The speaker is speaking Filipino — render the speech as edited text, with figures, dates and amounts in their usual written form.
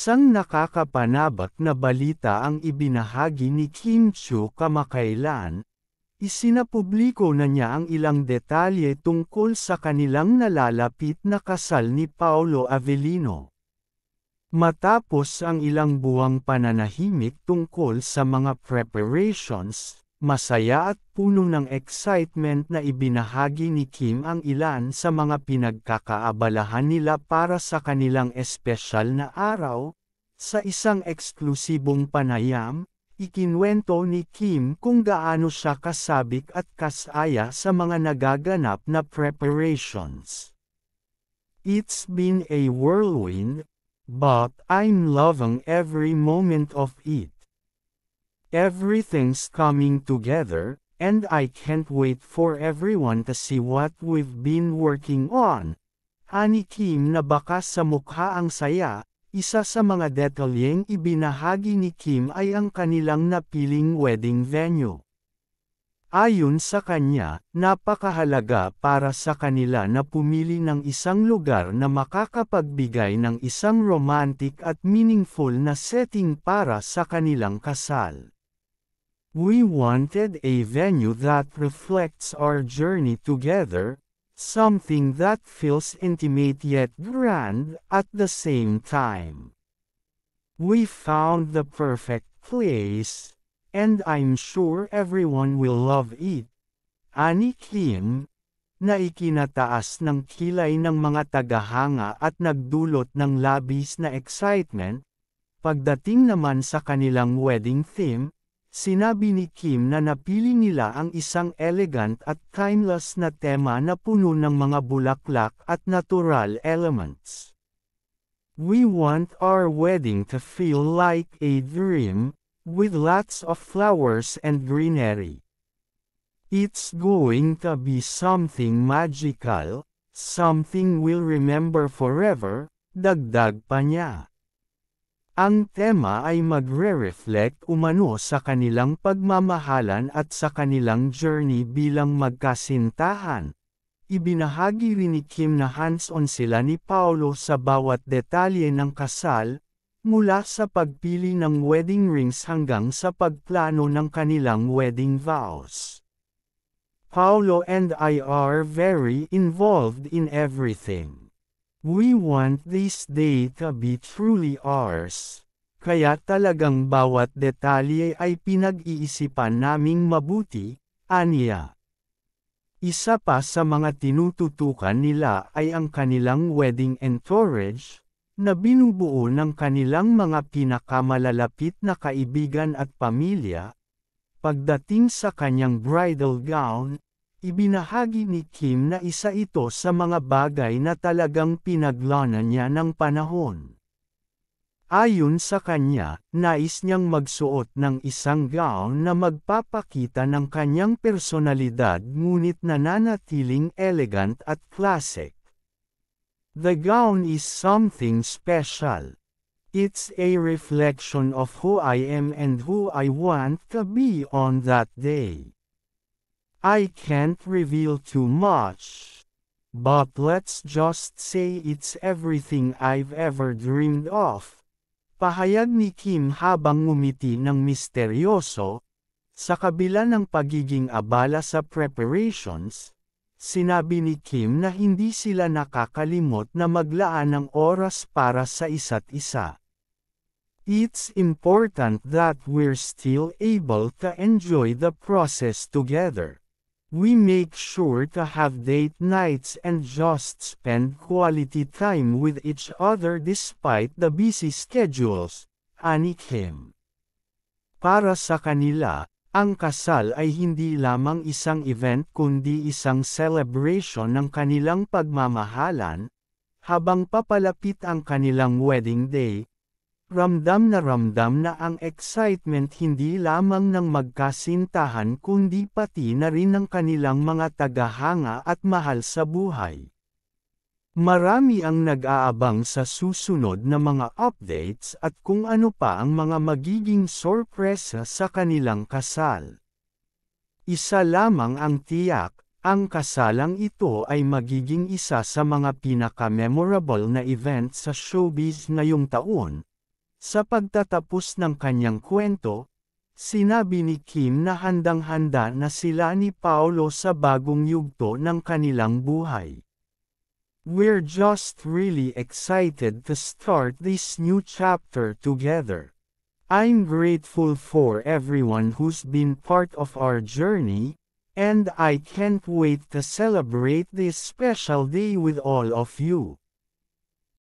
Isang nakakapanabak na balita ang ibinahagi ni Kim Chiu kamakailan. Isinapubliko na niya ang ilang detalye tungkol sa kanilang nalalapit na kasal ni Paolo Avellino. Matapos ang ilang buwang pananahimik tungkol sa mga preparations, masaya at puno ng excitement na ibinahagi ni Kim ang ilan sa mga pinagkakaabalahan nila para sa kanilang espesyal na araw. Sa isang eksklusibong panayam, ikinwento ni Kim kung gaano siya kasabik at kasaya sa mga nagaganap na preparations. "It's been a whirlwind, but I'm loving every moment of it. Everything's coming together, and I can't wait for everyone to see what we've been working on." Ani Kim na baka sa mukha ang saya. Isa sa mga detalyeng ibinahagi ni Kim ay ang kanilang napiling wedding venue. Ayon sa kanya, napakahalaga para sa kanila na pumili ng isang lugar na makakapagbigay ng isang romantic at meaningful na setting para sa kanilang kasal. "We wanted a venue that reflects our journey together, something that feels intimate yet grand at the same time. We found the perfect place, and I'm sure everyone will love it." Ani Kim, na ikinataas ng kilay ng mga tagahanga at nagdulot ng labis na excitement. Pagdating naman sa kanilang wedding theme, sinabi ni Kim na napili nila ang isang elegant at timeless na tema na puno ng mga bulaklak at natural elements. "We want our wedding to feel like a dream, with lots of flowers and greenery. It's going to be something magical, something we'll remember forever," dagdag pa niya. Ang tema ay magre-reflect umano sa kanilang pagmamahalan at sa kanilang journey bilang magkasintahan. Ibinahagi rin ni Kim na hands-on sila ni Paolo sa bawat detalye ng kasal, mula sa pagpili ng wedding rings hanggang sa pagplano ng kanilang wedding vows. "Paolo and I are very involved in everything. We want this day to be truly ours. Kaya talagang bawat detalye ay pinag-iisipan naming mabuti," aniya. Isa pa sa mga tinututukan nila ay ang kanilang wedding entourage, na binubuo ng kanilang mga pinakamalalapit na kaibigan at pamilya. Pagdating sa kanyang bridal gown, ibinahagi ni Kim na isa ito sa mga bagay na talagang pinaglanan niya ng panahon. Ayon sa kanya, nais niyang magsuot ng isang gown na magpapakita ng kanyang personalidad ngunit nananatiling elegant at classic. "The gown is something special. It's a reflection of who I am and who I want to be on that day. I can't reveal too much, but let's just say it's everything I've ever dreamed of," pahayag ni Kim habang ngumiti ng misteryoso. Sa kabila ng pagiging abala sa preparations, sinabi ni Kim na hindi sila nakakalimot na maglaan ng oras para sa isa't isa. "It's important that we're still able to enjoy the process together. We make sure to have date nights and just spend quality time with each other despite the busy schedules," ani Kim. Para sa kanila, ang kasal ay hindi lamang isang event kundi isang celebration ng kanilang pagmamahalan. Habang papalapit ang kanilang wedding day, ramdam na ang excitement hindi lamang ng magkasintahan kundi pati na rin ng kanilang mga tagahanga at mahal sa buhay. Marami ang nag-aabang sa susunod na mga updates at kung ano pa ang mga magiging sorpresa sa kanilang kasal. Isa lamang ang tiyak, ang kasalang ito ay magiging isa sa mga pinaka-memorable na event sa showbiz ngayong taon. Sa pagtatapos ng kanyang kwento, sinabi ni Kim na handang-handa na sila ni Paolo sa bagong yugto ng kanilang buhay. We're just really excited to start this new chapter together. I'm grateful for everyone who's been part of our journey, and I can't wait to celebrate this special day with all of you.